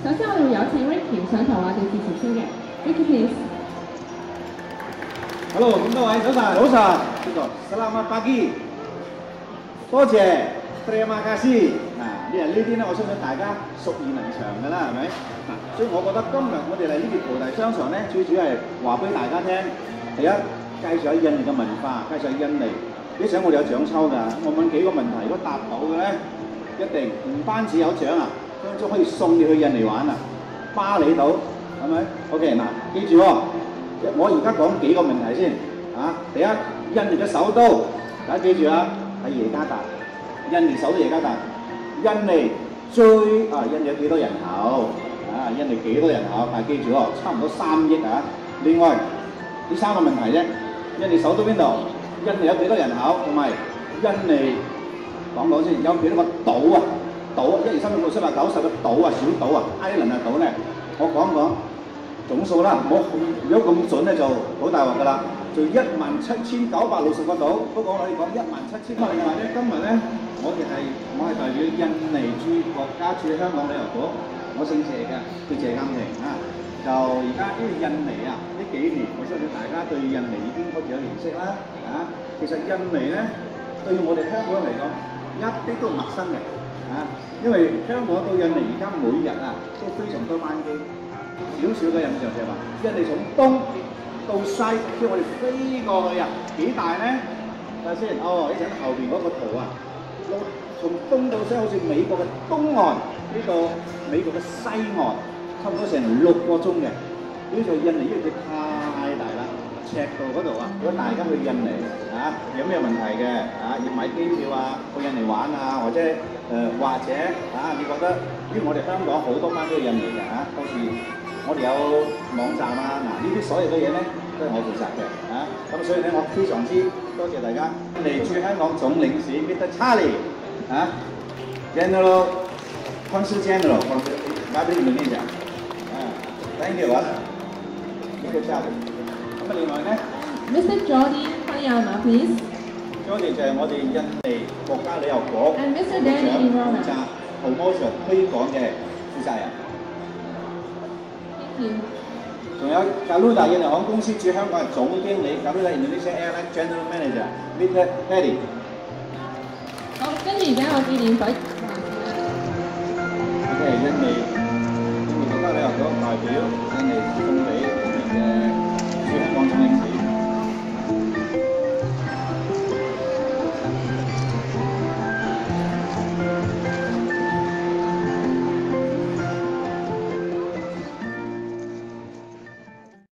首先我哋會有請 Ricky 上台話嘅致辭先嘅 ，Ricky please。 Hello， 咁多位早晨，早晨，呢個 Selamat pagi， 多謝 Terima kasih。嗱，呢啲咧，我相信大家熟耳能詳㗎啦，係咪？嗱，所以我覺得今日我哋嚟呢條菩提商場咧，最主要係話俾大家聽，第一介紹下印尼嘅文化，介紹下印尼。呢陣我哋有獎抽㗎，我問幾個問題，如果答到嘅咧，一定唔單止有獎啊，分分鐘可以送你去印尼玩啊，巴厘島係咪 ？OK 嗱，記住喎。我而家講幾個問題先啊！第一，印尼嘅首都，大家記住啊，係耶加達。印尼首都耶加達。印尼印尼有幾多人口？啊，印尼幾多人口？但係記住喎，差唔多3億啊！另外呢3個問題啫。印尼首都邊度？印尼有幾多人口？同埋印尼講先，有幾多個島啊？島1、2、3、4、5、6、7、8、9、10個島啊，小島啊，island啊島咧，我講總數啦，唔好如果咁準咧就好大鑊㗎啦，就17,960個島。不過我哋講17,000。另外咧，今日咧我係代表印尼駐國家駐香港旅遊局，我姓謝㗎，叫謝鑑庭啊。就而家因為印尼啊呢幾年，我相信大家對印尼已經開始有認識啦啊。其實印尼咧對我哋香港人嚟講一啲都唔陌生嘅啊，因為香港到印尼而家每日啊都非常多班機。少嘅印象就係話，印尼從東到西，即係我哋飛過去啊，幾大咧？睇下先，哦，呢陣後邊嗰個圖啊，從東到西好似美國嘅東岸，呢個美國嘅西岸，差唔多成6個鐘嘅。呢就印尼，因為佢太大啦，赤道嗰度啊，如果大家去印尼啊，有咩問題嘅啊，要買機票啊，去印尼玩啊，或者啊，你覺得因為我哋香港好多班都去印尼嘅啊，到時我哋有網站啊，嗱呢啲所有嘅嘢咧都係我負責嘅啊，咁所以咧我非常之多謝大家嚟駐香港總領事 Mr. Charlie 啊 General Consul General from Republic Indonesia 啊 ，thank you 啊 ，Mr. Charlie。咁啊另外咧 ，Mr. Jordi Payama please。 Jordi 就係我哋印尼國家旅遊局 and Mr. Danny Irona 負責 promotion 推廣嘅負責人。仲有 Garuda 印尼航空公司駐香港嘅總經理 Garuda Indonesia Airlines General Manager Mr. Hedy。 好，跟住而家有紀念隊。 OK， 印尼國家旅遊局代表印尼送俾印尼嘅駐香港總領事。